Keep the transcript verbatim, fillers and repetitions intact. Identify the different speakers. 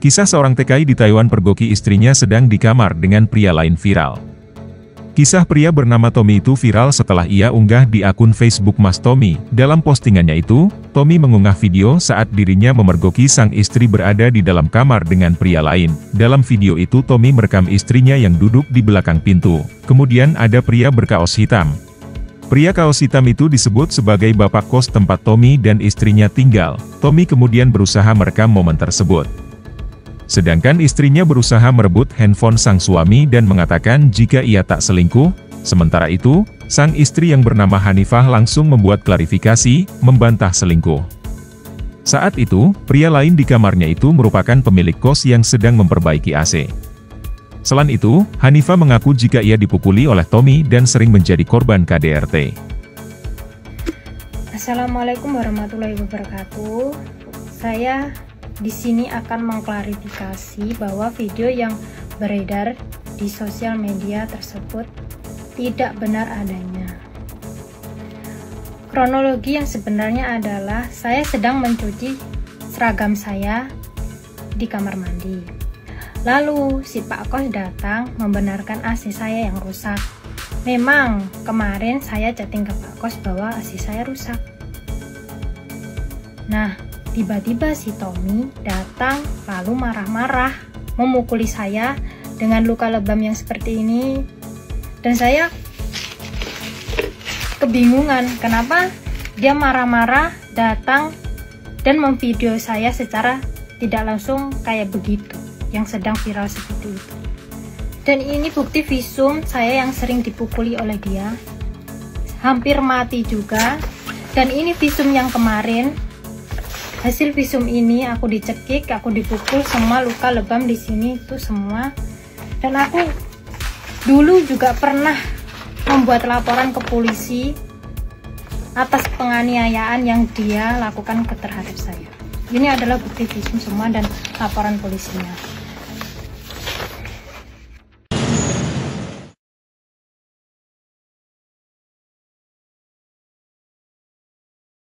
Speaker 1: Kisah seorang T K I di Taiwan pergoki istrinya sedang di kamar dengan pria lain viral. Kisah pria bernama Tommy itu viral setelah ia unggah di akun Facebook Mas Tommy. Dalam postingannya itu, Tommy mengunggah video saat dirinya memergoki sang istri berada di dalam kamar dengan pria lain. Dalam video itu Tommy merekam istrinya yang duduk di belakang pintu. Kemudian ada pria berkaos hitam. Pria kaos hitam itu disebut sebagai bapak kos tempat Tommy dan istrinya tinggal. Tommy kemudian berusaha merekam momen tersebut. Sedangkan istrinya berusaha merebut handphone sang suami dan mengatakan jika ia tak selingkuh. Sementara itu, sang istri yang bernama Hanifah langsung membuat klarifikasi, membantah selingkuh. Saat itu, pria lain di kamarnya itu merupakan pemilik kos yang sedang memperbaiki A C. Selain itu, Hanifah mengaku jika ia dipukuli oleh Tommy dan sering menjadi korban K D R T.
Speaker 2: Assalamualaikum warahmatullahi wabarakatuh. Saya di sini akan mengklarifikasi bahwa video yang beredar di sosial media tersebut tidak benar adanya. Kronologi yang sebenarnya adalah saya sedang mencuci seragam saya di kamar mandi. Lalu si Pak Kos datang membenarkan A C saya yang rusak. Memang kemarin saya chatting ke Pak Kos bahwa A C saya rusak. Nah, tiba-tiba si Tommy datang lalu marah-marah memukuli saya dengan luka lebam yang seperti ini. Dan saya kebingungan kenapa dia marah-marah datang dan memvideo saya secara tidak langsung kayak begitu, yang sedang viral seperti itu. Dan ini bukti visum saya yang sering dipukuli oleh dia, hampir mati juga. Dan ini visum yang kemarin. Hasil visum ini aku dicekik, aku dipukul, semua luka lebam di sini itu semua. Dan aku dulu juga pernah membuat laporan ke polisi atas penganiayaan yang dia lakukan ke terhadap saya. Ini adalah bukti visum semua dan laporan polisinya.